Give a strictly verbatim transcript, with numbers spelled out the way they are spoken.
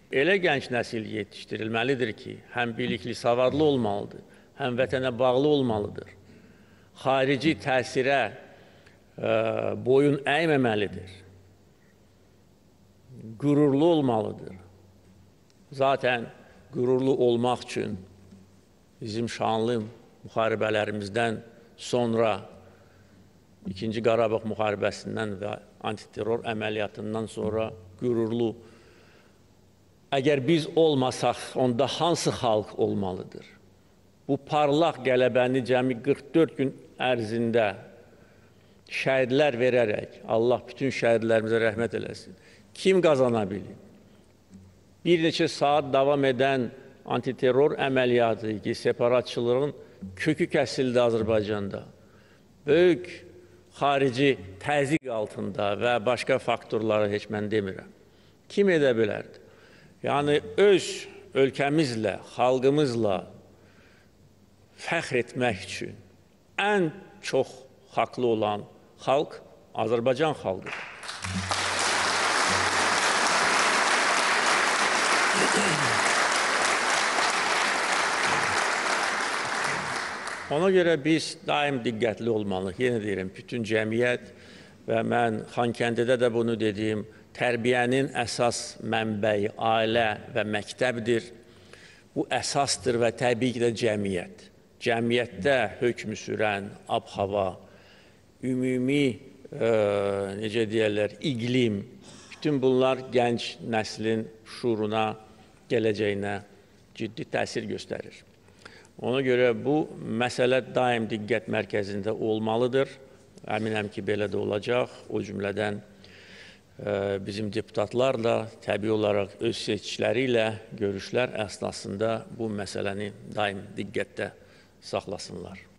elə gənc nəsil yetişdirilməlidir ki, həm bilikli, savadlı olmalıdır, həm vətənə bağlı olmalıdır. Xarici təsirə e, boyun əyməməlidir. Qürurlu olmalıdır. Zaten qürurlu olmaq üçün bizim şanlı müharibələrimizdən sonra İkinci Qarabağ müharibəsindən və antiterror əməliyyatından sonra qürurlu. Əgər biz olmasaq, onda hansı xalq olmalıdır? Bu parlaq qələbəni cəmi qırx dörd gün ərzində şəhidlər verərək, Allah bütün şəhidlərimizə rəhmət eləsin, kim qazana bilir? Bir neçə saat davam edən antiterror əməliyyatı ki, separatçılığın kökü kəsildi Azərbaycanda. Böyük xarici təzyiq altında və başqa faktorları heç mən demirəm. Kim edə bilərdi? Yəni, öz ölkəmizlə, xalqımızla fəxr etmək üçün ən çox haqlı olan xalq Azərbaycan xalqıdır. Ona görə biz daim diqqətli olmalıyıq. Yenə deyirəm, bütün cəmiyyət və mən Xankəndidə də bunu dediyim, tərbiyənin əsas mənbəyi ailə və məktəbdir. Bu əsasdır və təbii ki də cəmiyyət. Cəmiyyətdə hökm sürən ab-hava, ümumi, e, necə deyərlər, iqlim, bütün bunlar gənc nəslin şuuruna, gələcəyinə ciddi təsir göstərir. Ona görə bu məsələ daim diqqət mərkəzində olmalıdır. Əminəm ki, belə də olacaq. O cümlədən e, bizim deputatlarla, təbii olaraq öz seçkiləri ilə görüşlər əsnasında bu məsələni daim diqqətdə saxlasınlar.